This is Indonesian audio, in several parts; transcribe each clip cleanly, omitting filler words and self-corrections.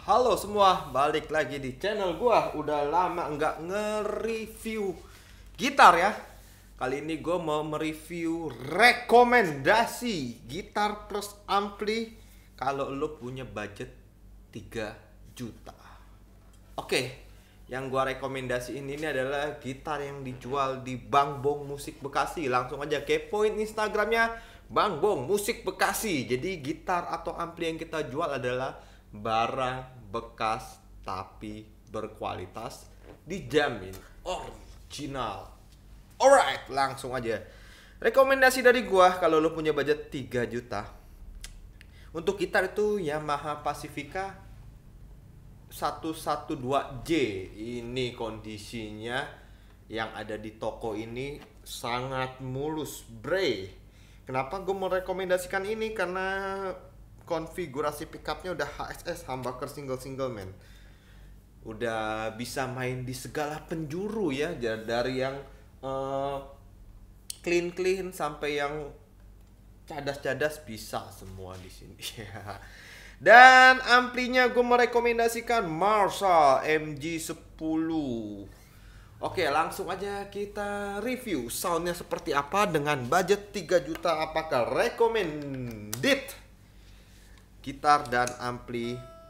Halo semua, balik lagi di channel gua. Udah lama nggak nge-review gitar ya. Kali ini gua mau mereview rekomendasi gitar plus ampli kalau lo punya budget 3 juta. Oke, yang gua rekomendasiin ini adalah gitar yang dijual di Bang Bong Musik Bekasi. Langsung aja kepoin Instagramnya Bang Bong Musik Bekasi. Jadi gitar atau ampli yang kita jual adalah barang bekas tapi berkualitas, dijamin original. Alright, langsung aja. Rekomendasi dari gua kalau lo punya budget 3 juta. Untuk gitar itu Yamaha Pacifica 112J. Ini kondisinya yang ada di toko ini sangat mulus, bre. Kenapa gue mau rekomendasikan ini? Karena konfigurasi pickupnya udah HSS, humbucker single man. Udah bisa main di segala penjuru ya, dari yang clean sampai yang cadas-cadas bisa semua di sini. Dan amplinya gue merekomendasikan Marshall MG10. Oke, langsung aja kita review soundnya seperti apa dengan budget 3 juta. Apakah recommended gitar dan ampli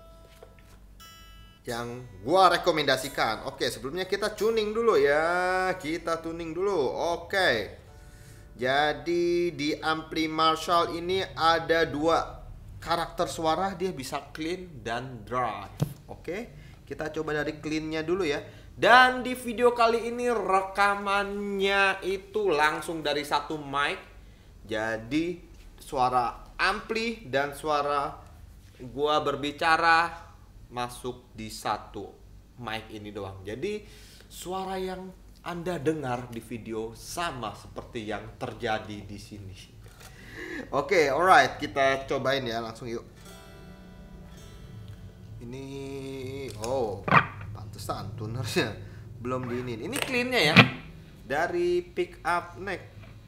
yang gua rekomendasikan? Oke, sebelumnya kita tuning dulu ya. Kita tuning dulu. Oke. Jadi di ampli Marshall ini ada 2 karakter suara, dia bisa clean dan drive. Oke, kita coba dari cleannya dulu ya. Dan di video kali ini rekamannya itu langsung dari satu mic. Jadi suara ampli dan suara gua berbicara masuk di satu mic ini doang. Jadi suara yang Anda dengar di video sama seperti yang terjadi di sini. Oke, alright, kita cobain ya, langsung yuk. Ini pantesan tunernya belum diinin. Ini cleannya ya, dari pick up neck.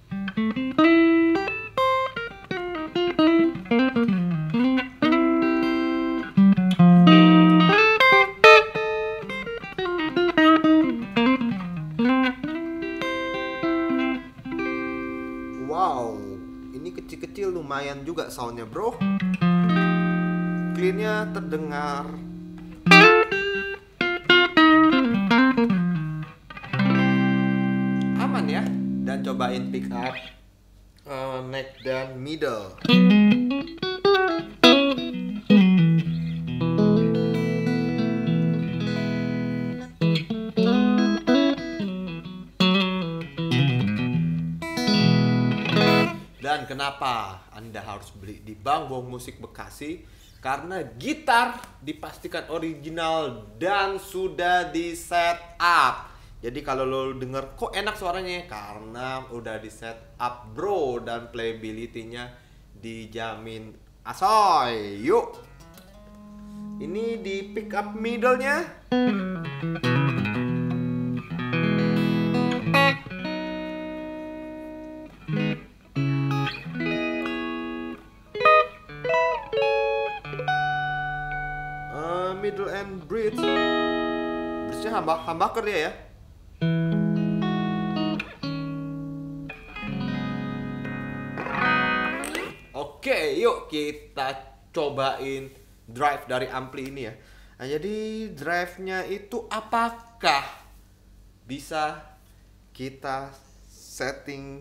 Wow, ini kecil-kecil lumayan juga soundnya bro. Cleannya terdengar. Aman ya. Dan cobain pick up neck dan middle. Dan kenapa Anda harus beli di Bang Bong Musik Bekasi? Karena gitar dipastikan original dan sudah di set up. Jadi kalau lo denger kok enak suaranya, karena udah di set up bro. Dan playability-nya dijamin asoy. Yuk, ini di pick up middle-nya. Middle and bridge. Bridge-nya humbucker dia ya. Oke, yuk kita cobain drive dari ampli ini ya. Nah, jadi drive-nya itu apakah bisa kita setting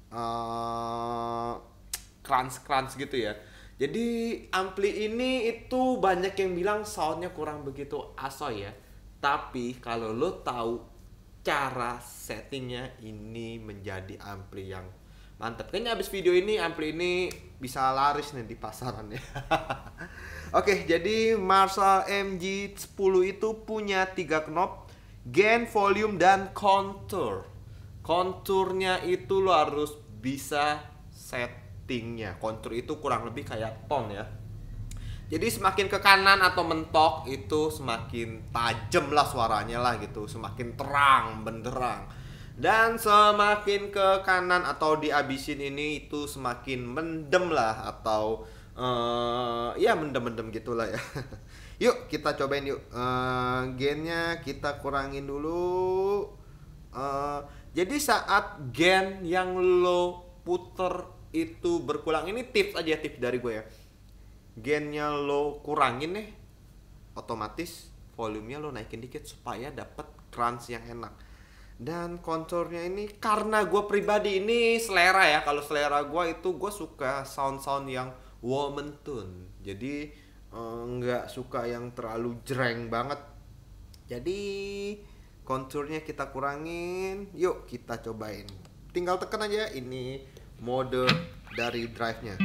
crunch gitu ya. Jadi ampli ini itu banyak yang bilang soundnya kurang begitu asoy ya. Tapi kalau lo tahu cara settingnya, ini menjadi ampli yang mantap. Kayaknya abis video ini ampli ini bisa laris nih di pasaran ya. Oke, jadi Marshall MG10 itu punya 3 knob, gain, volume, dan contour. Contournya itu lo harus bisa settingnya. Contour itu kurang lebih kayak tone ya. Jadi semakin ke kanan atau mentok itu semakin tajam lah suaranya lah gitu, semakin terang benderang. Dan semakin ke kanan atau dihabisin ini itu semakin mendem lah, atau ya mendem-mendem gitulah ya. Yuk kita cobain yuk. Gainnya kita kurangin dulu. Jadi saat gain yang lo puter itu berkurang, ini tips aja, tips dari gue ya. Gainnya lo kurangin nih, otomatis volumenya lo naikin dikit supaya dapet crunch yang enak. Dan konturnya ini karena gue pribadi ini selera ya. Kalau selera gue itu gue suka sound-sound yang woman tune. Jadi nggak suka yang terlalu jreng banget. Jadi konturnya kita kurangin. Yuk kita cobain. Tinggal tekan aja, ini mode dari drive-nya.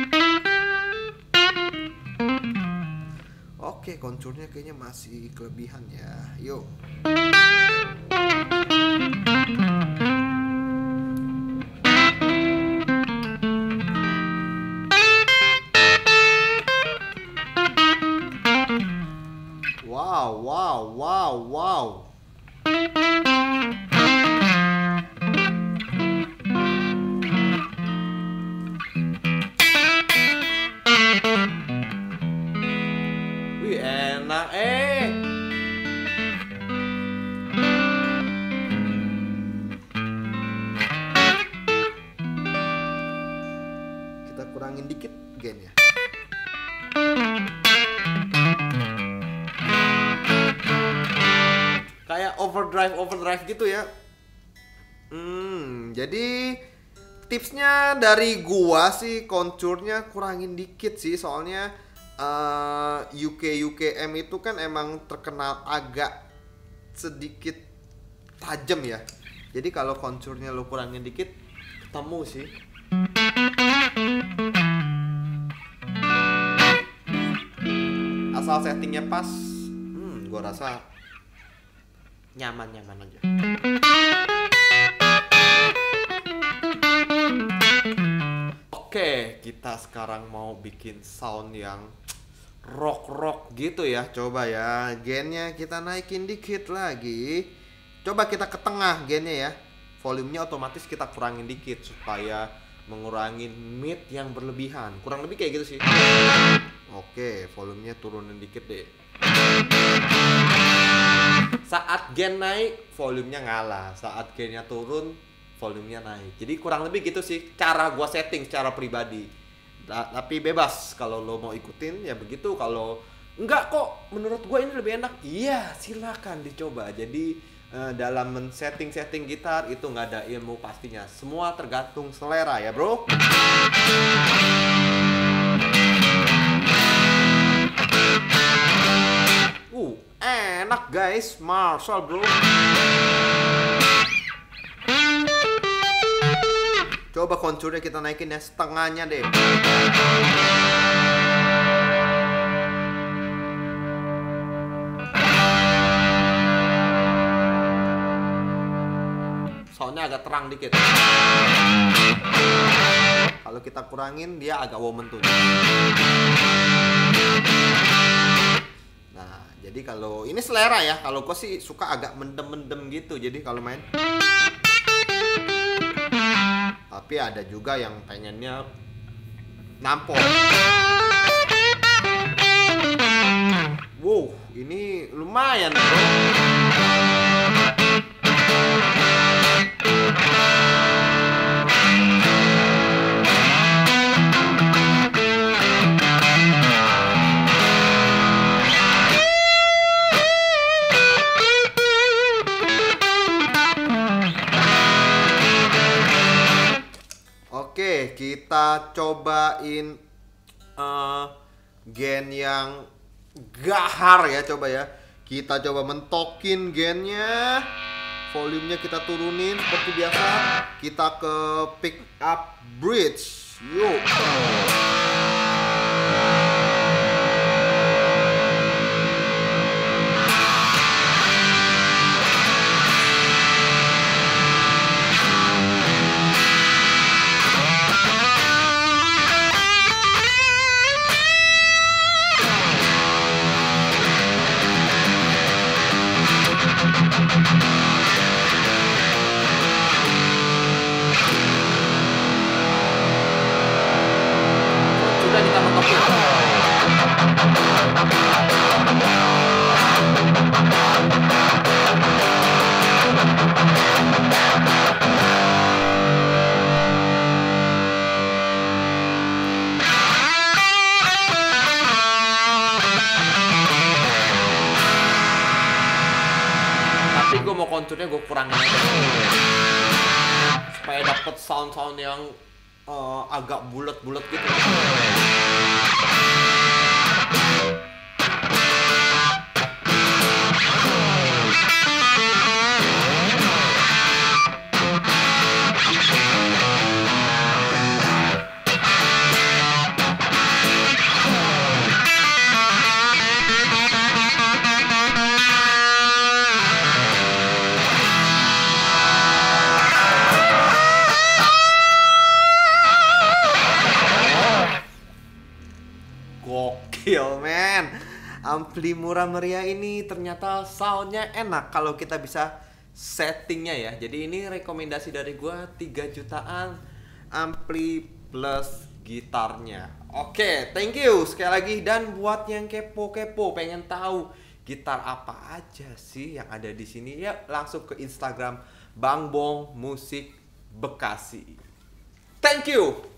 Oke, konturnya kayaknya masih kelebihan ya. Yuk. Wow, wow, wow, wow. Wih, enak Kita kurangin dikit gainnya. Kayak overdrive gitu ya. Jadi tipsnya dari gua sih konturnya kurangin dikit sih, soalnya UKM itu kan emang terkenal agak sedikit tajam ya. Jadi kalau konturnya lo kurangin dikit ketemu sih. Asal settingnya pas, gua rasa nyaman aja. Oke, kita sekarang mau bikin sound yang rock gitu ya. Coba ya, gainnya kita naikin dikit lagi. Coba kita ke tengah gainnya ya. Volumenya otomatis kita kurangin dikit supaya mengurangi mid yang berlebihan. Kurang lebih kayak gitu sih. Oke, volumenya turunin dikit deh. Saat gain naik, volumenya ngalah. Saat gainnya turun, volumenya naik. Jadi kurang lebih gitu sih cara gua setting secara pribadi. Tapi bebas kalau lo mau ikutin ya begitu. Kalau enggak kok menurut gua ini lebih enak, iya silakan dicoba. Jadi dalam men-setting gitar itu nggak ada ilmu pastinya. Semua tergantung selera ya bro. Enak guys, Marshall bro. Coba konturnya kita naikin ya, setengahnya deh. Soundnya agak terang dikit. Kalau kita kurangin dia agak woman tuh. Nah, jadi kalau ini selera ya. Kalau gue sih suka agak mendem-mendem gitu. Jadi kalau main. Tapi ada juga yang pengennya nampol. Wow, ini lumayan bro. Oke, kita cobain gain yang gahar ya, coba ya. Kita coba mentokin gainnya. Volumenya kita turunin seperti biasa. Kita ke pick up bridge. Yuk. konturnya gue kurangin aja supaya dapet sound yang agak bulat-bulat gitu. Gokil men, ampli murah meriah ini ternyata soundnya enak kalau kita bisa settingnya ya. Jadi ini rekomendasi dari gua 3 jutaan ampli plus gitarnya. Oke, thank you sekali lagi. Dan buat yang kepo-kepo pengen tahu gitar apa aja sih yang ada di sini, ya langsung ke Instagram Bang Bong Musik Bekasi. Thank you.